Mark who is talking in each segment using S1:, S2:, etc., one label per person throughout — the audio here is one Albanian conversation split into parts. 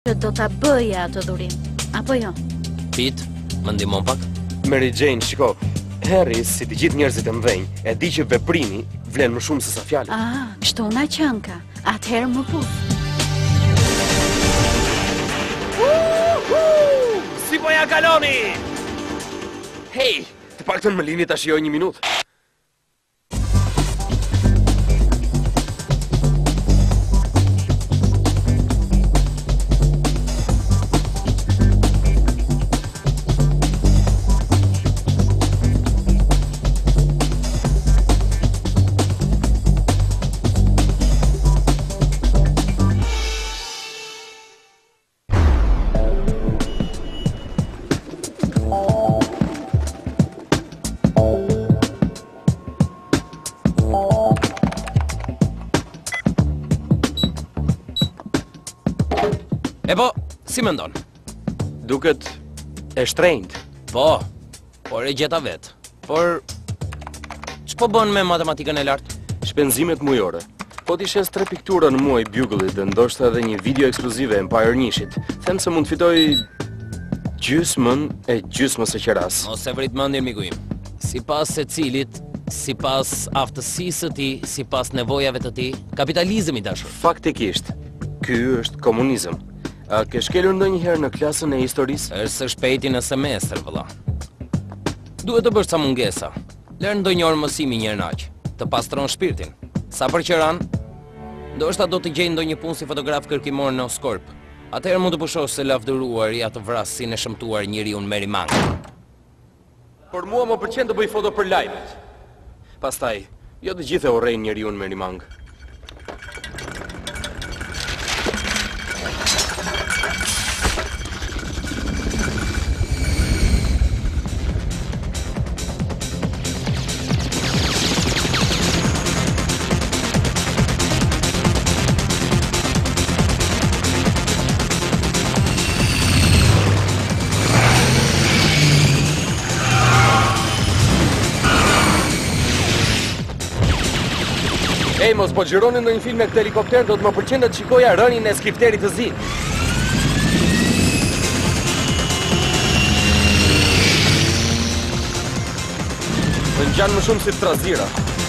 S1: që do ta bëja atë dhurim, apo jo?
S2: Pete, më ndihmon pak?
S3: Mary Jane, shiko, Harry, si të gjithë njerëzit e mdhenj, e di që veprimi vlen më shumë se sa fjalët.
S1: Shtona qënka, atëherë më puth.
S3: Si po ja kaloni? Hej, të paktën më lini ta shijoj një minutë.
S2: E po, si mendon?
S3: Duket e shtrenjtë.
S2: Po, por e gjeta vetë. Por, ç'po bën me matematikën e lartë?
S3: Shpenzimet mujore. Po t'i shes 3 piktura në muaj Buglet dhe ndoshta edhe një video ekskluzive Empire Nishit. Them se mund të fitoj gjysmën e gjysmës së qeras.
S2: Mos e vrit mendjen, miku im. Sipas secilit, sipas aftësisë së tij, sipas nevojave të tij, kapitalizmi i dashur.
S3: Faktikisht, ky është komunizëm. A ke shkelur ndonjëherë në klasën e historisë?
S2: Është së shpejti në semestër, vëlla. Duhet të bësh ca mungesa. Lër ndonjë orë mësimi një herë naq, të pastron shpirtin. Sa për qeran, ndoshta do të gjej ndonjë punë si fotograf kërkimor në Oscorp. Atëherë mund të pushosh se lavdëruar ja të vrasësin e shëmtuar njeriu Mary Mang.
S3: Por mua më pëlqen të bëj foto për lajmet. Pastaj, jo të gjithë e urrejnë njeriu Mary Mang. Ej, mos po xhironi në një film me këtë helikopter, do të më pëlqen të shikoja rënien e skripterit të zi. Më ngjan më shumë si trazira.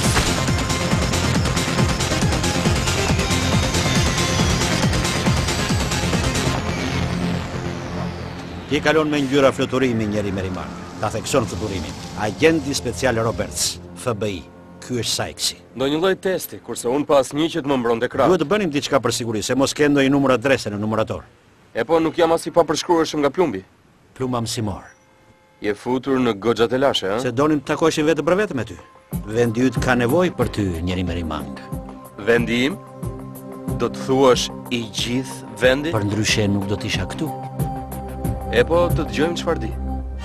S4: Ti kalon me ngjyra fluturimi njeri Mary Mang. Ta thekson fluturimin. Agenti special Roberts, FBI. Ky është Sykesi.
S3: Ndonjë lloj testi, kurse unë pas një që të më mbronte krah.
S4: Duhet të bënim diçka për siguri, se mos ke ndonjë numër adrese në numërator.
S3: E po nuk jam as i papërshkruarshëm nga plumbi.
S4: Plumba mësimor.
S3: Je futur në goxhat e lashe, ha?
S4: Se donim të takoheshin vetë për vetë me ty. Vendi yt ka nevojë për ty, njeri Mary Mang.
S3: Vendi im? Do të thuash i gjithë vendi?
S4: Për ndryshe nuk do të isha këtu.
S3: E po të dëgjojmë çfarë di.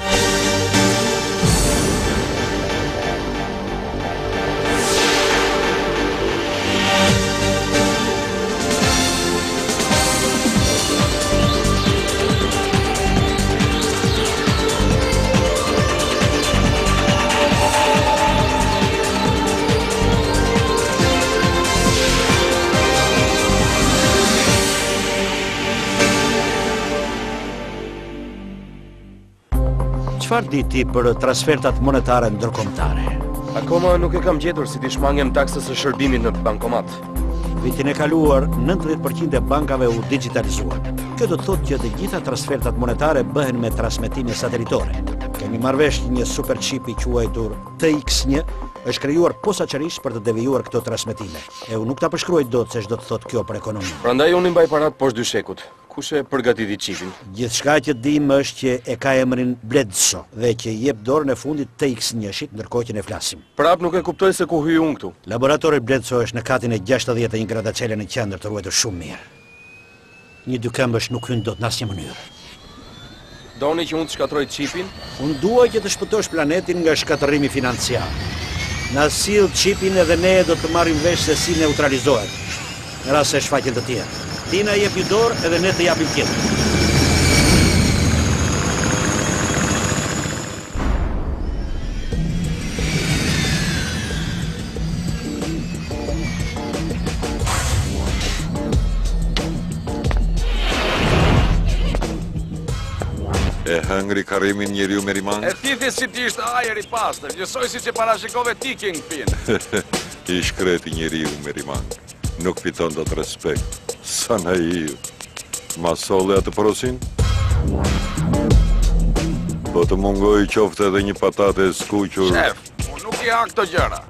S4: Çfarë di ti për transfertat monetare ndërkombëtare?
S3: Akoma nuk e kam gjetur si t'i shmangem taksës së shërbimit në bankomat.
S4: Vitin e kaluar, 90% e bankave u digitalizuan. Kjo do të thotë që të gjitha transfertat monetare bëhen me transmetime satelitore. Kemi marrëvesh një super chip i quajtur TX1, është krijuar posaçërisht për të devijuar këto transmetime. E unë nuk ta përshkruaj dot se ç'do të thotë kjo për ekonominë.
S3: Prandaj unë i mbaj parat poshtë dyshekut. Kush e përgatiti çipin?
S4: Gjithçka që dim është që e ka emrin Bledso dhe që i jep dorën e fundit TX1-shit ndërkohë që ne flasim.
S3: Prap nuk e kuptoj se ku hyj unë këtu.
S4: Laboratori Bledso është në katin e 61 gradacele në qendër të ruajtur shumë mirë. Një dy këmbësh nuk hyn dot në asnjë mënyrë.
S3: Doni që unë të shkatroj çipin?
S4: Unë dua që të shpëtosh planetin nga shkatërrimi financiar. Na sill çipin edhe ne do të marrim vesh se si neutralizohet. Në rast se shfaqen të tjerë. Ti na jep një dorë edhe ne të japim tjetër.
S5: E hëngri Karimin njeriu me rimang?
S6: E ti si ti ishte ajer I pastër, njësoj si që parashikove ti Kingpin.
S5: I shkreti njeriu me rimang. Nuk fiton do të respekt. Sa na iu. Ma solle atë porosin? Po të mungoj qofte edhe një patate e skuqur.
S6: Shef, unë nuk I ha këto gjëra.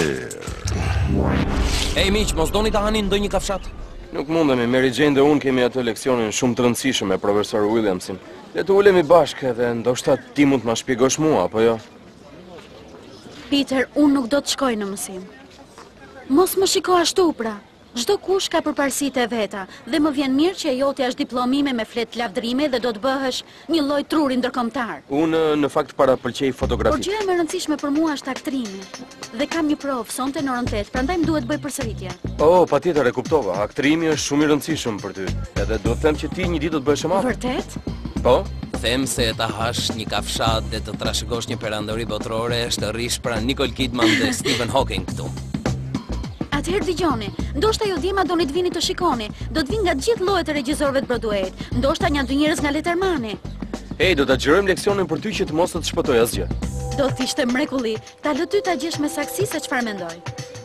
S5: Mirë.
S2: Ej miq, mos doni ta hani ndonjë kafshat?
S3: Nuk mundemi, Mary Jane dhe unë kemi atë leksionin shumë të rëndësishëm me profesor Williamsin. Le të ulemi bashkë edhe ndoshta ti mund të ma shpjegosh mua, apo jo?
S1: Peter, unë nuk do të shkoj në mësim. Mos më shiko ashtu pra. Çdo kush ka përparësitë e veta dhe më vjen mirë që e jotja është diplomime me flet lavdërime dhe do të bëhesh një lloj truri ndërkombëtar.
S3: Unë në fakt para pëlqej
S1: Por
S3: fotografi.
S1: gjëja më e rëndësishme për mua është aktrimi. Dhe kam një provë sonte në orën 8, prandaj më duhet bëj përsëritje.
S3: Oh, patjetër e kuptova. Aktrimi është shumë I rëndësishëm për ty. Edhe do të them që ti një ditë do të bëhesh e madh.
S1: Vërtet?
S3: Po?
S2: Them se ta hash një kafshat dhe të trashëgosh një perandori botërore është të rrish pra Nicole Kidman dhe Stephen Hawking këtu.
S1: Atëherë dëgjoni, ndoshta ju djema doni të vini të shikoni, do të vinë nga gjithë llojet e regjisorëve të Broadway-t, ndoshta një dy njerëz nga Lettermani.
S3: Ej, do ta xhirojmë leksionin për ty që të mos të shpëtoj asgjë.
S1: Do të ishte mrekulli, ta lë ty ta gjesh me saksi se çfarë mendoj.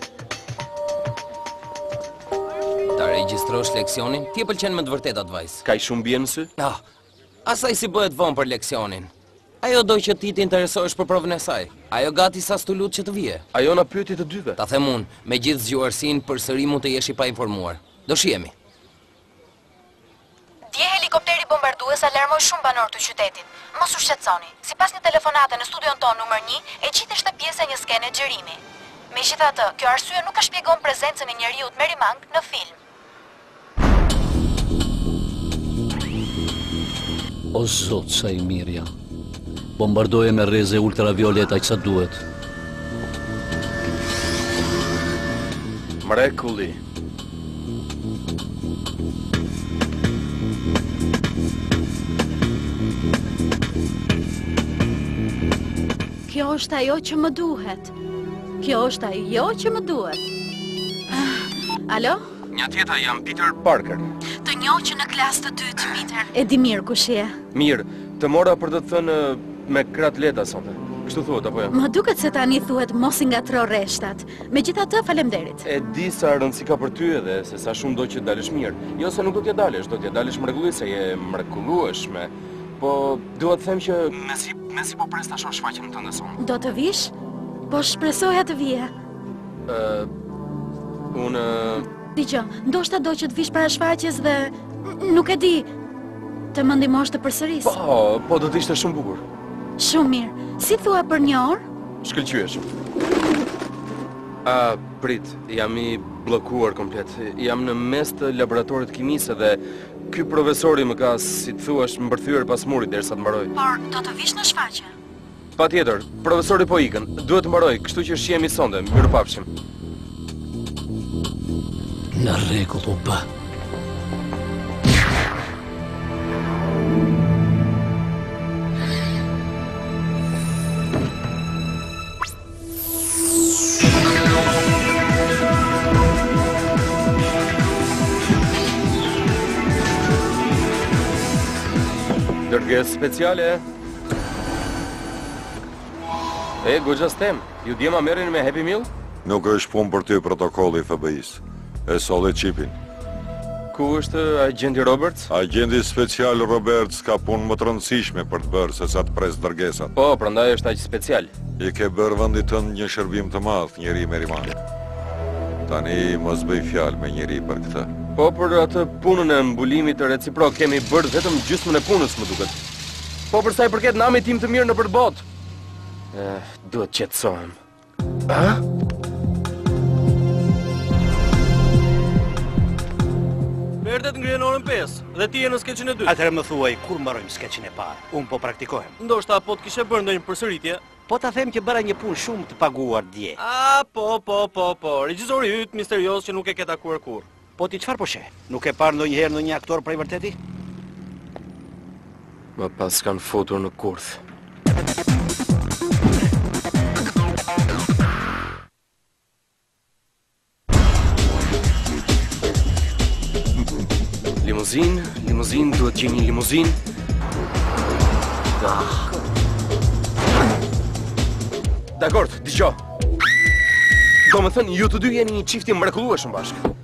S2: Ta regjistrosh leksionin? Ti e pëlqen me të vërtetat vajzë.
S3: Ka I shumë bie në sy?
S2: Ah, asaj si bëhet vonë për leksionin. Ajo do që ti interesohesh për provën e saj. Ajo gati sa stu lut që të vije.
S3: Ajo na pyeti të dyve.
S2: Ta them unë, me gjithë zgjuarsinë përsëri mund të jesh I painformuar. Do shihemi.
S7: Dje helikopteri bombardues alarmoi shumë banor të qytetit. Mos u shqetësoni. Sipas një telefonate në studion ton numër 1, e gjiteshte pjesë e një skene xherimi. Megjithatë, kjo arsye nuk ka shpjegon prezencën e njeriu me rimang në film.
S8: O zot, sa I mirë janë. Bombardoje me rreze ultravioleta që sa duhet.
S3: Mrekulli.
S1: Kjo është ajo që më duhet. Kjo është ajo që më duhet. Alo?
S3: Një tjetër jam Peter Parker.
S1: Të njoh që në klasë të dytë, Peter. E di mirë kush je.
S3: Mirë, të mora për të thënë me krat leta sonte. Kështu thuhet apo jo?
S1: Më duket se tani thuhet mos I ngatro rreshtat. Megjithatë, faleminderit.
S3: E di sa rëndësi ka për ty edhe se sa shumë do që dalësh mirë. Jo se nuk do t'ja dalësh, do t'ja dalësh mrekulluese, je mrekullueshme. Po dua të them që mesi po pres ta shoh shfaqjen tënde sonë.
S1: Do të vish? Po shpresoja të vije.
S3: Unë
S1: Dgjoj, ndoshta do që të vish para shfaqjes dhe nuk e di. Të më ndihmosh të përsëris.
S3: po do të ishte shumë bukur.
S1: Shumë mirë. Si thua për një orë?
S3: Shkëlqyesh. Prit, jam I bllokuar komplet. Jam në mes të laboratorit kimisë dhe ky profesori më ka, si të thuash, mbërthyer pas murit derisa të mbaroj.
S1: Por do të vish në shfaqje.
S3: Patjetër, profesori po ikën. Duhet të mbaroj, kështu që shihemi sonte. Mirupafshim.
S8: Në rregull u bë.
S3: Dërgesë speciale. Goxha stem, ju djema merrin me Happy Meal?
S5: Nuk është punë për ty protokolli I FBI-s. E solli çipin.
S3: Ku është agenti Roberts?
S5: Agenti special Roberts ka punë më të rëndësishme për të bërë se sa të pres dërgesat.
S3: Po, prandaj është aq special.
S5: I ke bërë vendit tënd një shërbim të madh, njeri me rimang. Tani mos bëj fjalë me njeri për këtë.
S3: Po, për atë punën e mbulimit të reciprok kemi bërë vetëm gjysmën e punës, më duket. Po, për sa I përket namit tim të mirë në përbot. Duhet qetësohem.
S9: Perdet ngrihen orën 5 dhe ti je në skeçin e 2.
S4: Atëherë më thuaj, kur mbarojmë skeçin e parë? Unë po praktikohem.
S9: Ndoshta po të kishe bërë ndonjë përsëritje.
S4: Po ta them që bëra një punë shumë të paguar dje.
S9: Po. Regjisori yt misterios që nuk e ke takuar kurrë.
S4: Po ti çfarë po sheh? Nuk e parë ndonjëherë ndonjë aktor prej vërteti?
S3: Më pas kanë fotur në kurth. Limuzin, duhet gjej një limuzin. Dakord, dëgjo. Do më thënë, ju të dy jeni një çifti mrekullueshëm bashkë.